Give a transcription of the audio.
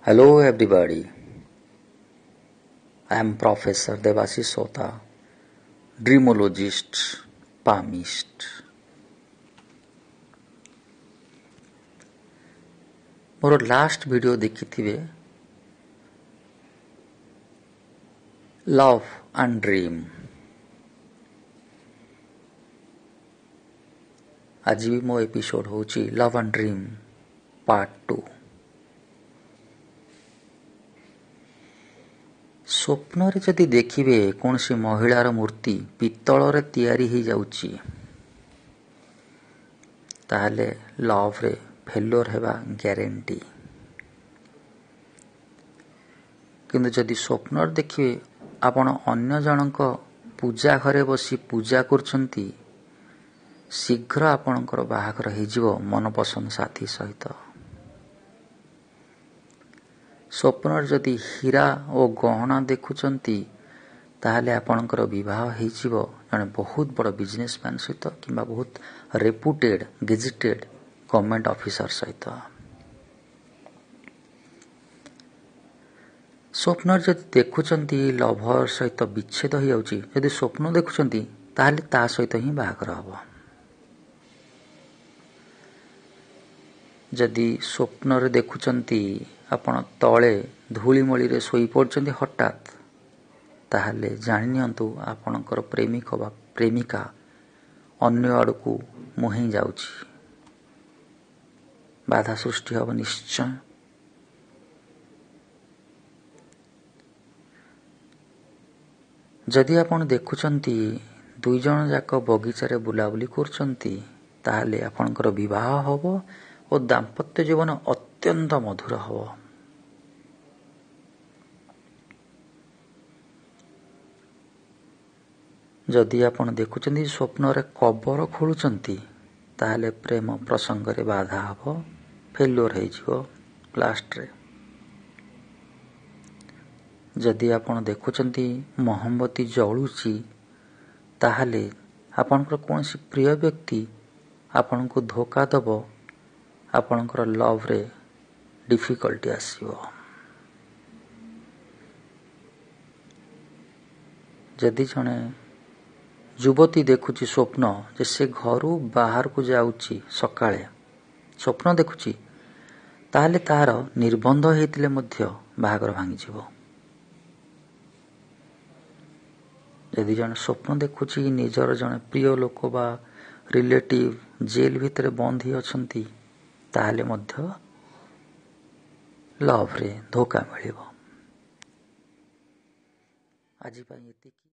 Hello everybody, I am Professor Devashish Sota, Dreamologist, Palmist. मोर last video देखिथिबे love and dream. आज भी मो एपिसोड होची लव एंड ड्रीम पार्ट 2। स्वप्न रे जदि देखिबे कोनसी महिलार मूर्ति पित्तल रे तैयारी ही जाउची ताहले लव रे फेल्योर हेबा ग्यारंटी। किंतु जदि स्वप्न देखिबे आपण अन्य जनक पूजा घरे बसी पूजा करछंती शीघ्र आपणकर बाहागर हेजिवो मनपसंद साथी सहित। स्वप्न जदि हीरा और गहना देखुचंती ताहले आपणकर विवाह हेजिवो जने बहुत बड़ बिजनेसमैन सहित किंबा बहुत रेपुटेड गेजेटेड गवर्नमेंट ऑफिसर सहित। स्वप्न जदि देखुचंती लभर सहित विच्छेद हो जाउची जदि स्वप्न देखुचंती ताहले ता सहित ही बाहागर हबो। जदि स्वप्न रे देखुचंती आपण तळे धूलिमळी रे सोई पड़चंती हठात ताहले जानि नियंतु आपणकर प्रेमिक बा प्रेमिका अन्य आड़कू मुही जाउची, बाधा सृष्टि हब निश्चय। जदि आपण देखुचंती दुई जन जाक बगीचा रे बुलाबुली करचंती ताहले आपणकर विवाह हबो और दाम्पत्य जीवन अत्यंत मधुर हबो। जदि आपण देखुचंती स्वप्न रे कबर खोलुचंती ताहले प्रेम प्रसंग रे बाधा हबो, फेल्योर हेजिवो लास्ट रे। जदि आपण देखुचंती मोहम्बती जळुची ताहले आपणकर कोनसी प्रिय व्यक्ति आपनको धोखा दबो, आपणकर लव रे डिफिकल्टी आसीबो। जदि जने युवती देखुची स्वप्न जे से घरू बाहर को जाउची सकाळे स्वप्न देखुची ताहले तार निर्बंध हेतिले मध्य बाहागर भांगी जिवो। यदि जन स्वप्न देखुची निजर जन प्रिय लोक बा रिलेटिव जेल भितरे बंद ही अछंती ताहले मध्य लव रे धोखा मिलिबो। आजि पई एतिकी।